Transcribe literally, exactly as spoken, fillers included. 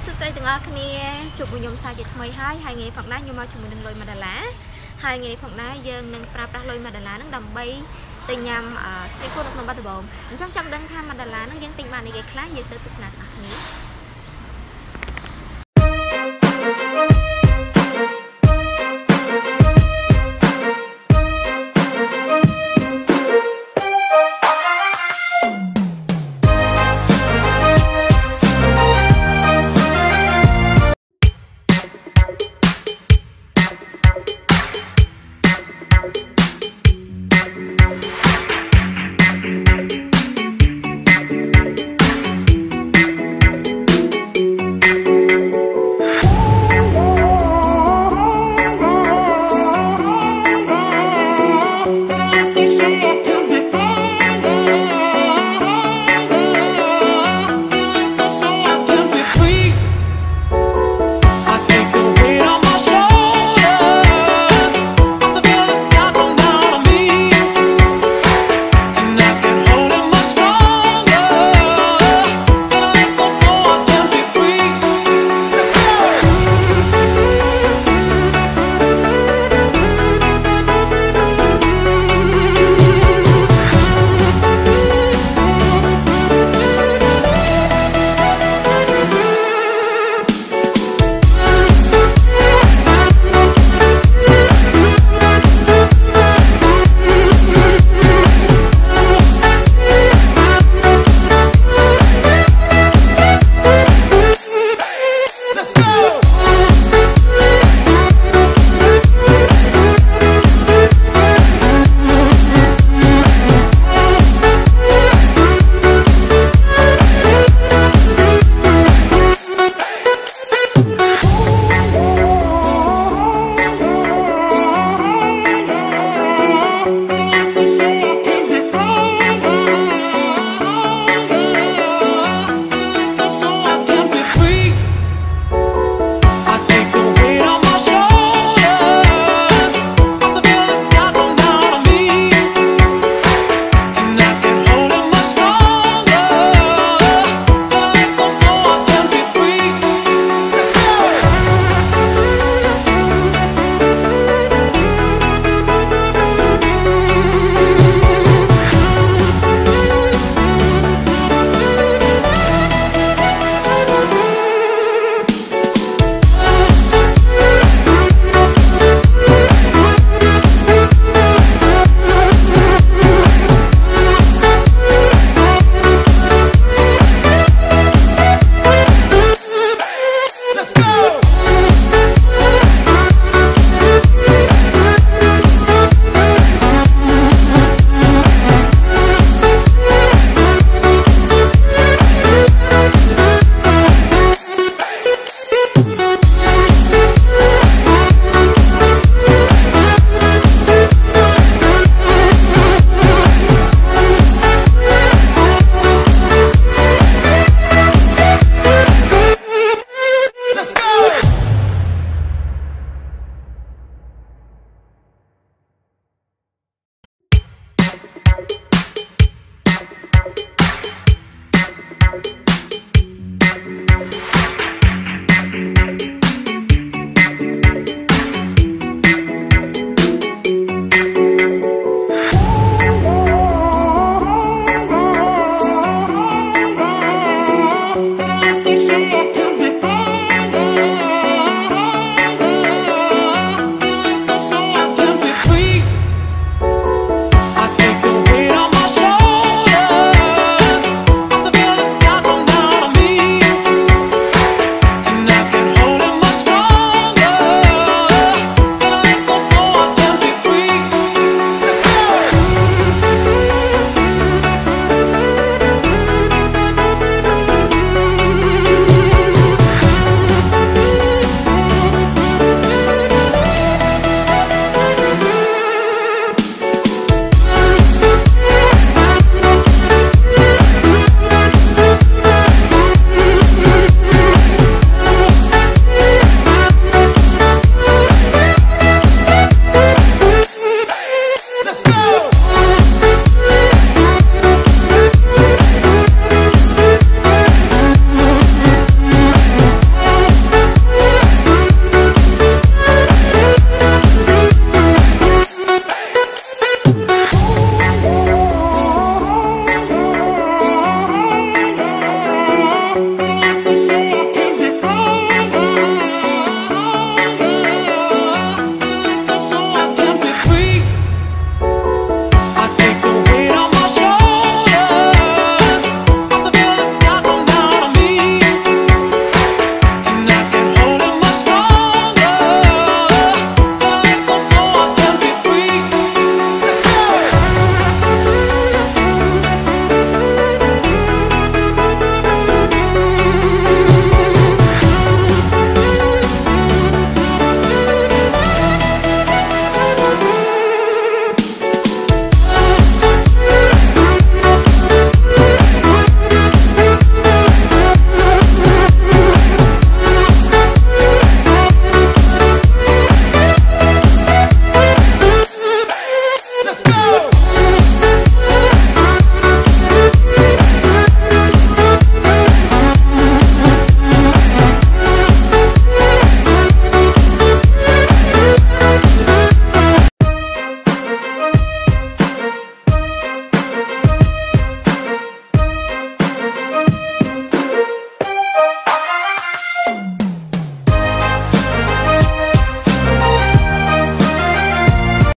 សួស្តីទាំងអស់គ្នាជួបខ្ញុំសាជាថ្មីហើយហើយថ្ងៃនេះផងដែរខ្ញុំមកជាមួយនឹងលុយមួយដុល្លារហើយថ្ងៃនេះផងដែរយើងនឹងប្រើប្រាស់លុយមួយដុល្លារហ្នឹងដើម្បីទិញញ៉ាំ street food នៅក្នុងបាត់ដំបងអញ្ចឹងចាំដឹងថាមួយដុល្លារហ្នឹងយើងទិញបានអីគេខ្លះយើងទៅទស្សនាទាំងអស់គ្នា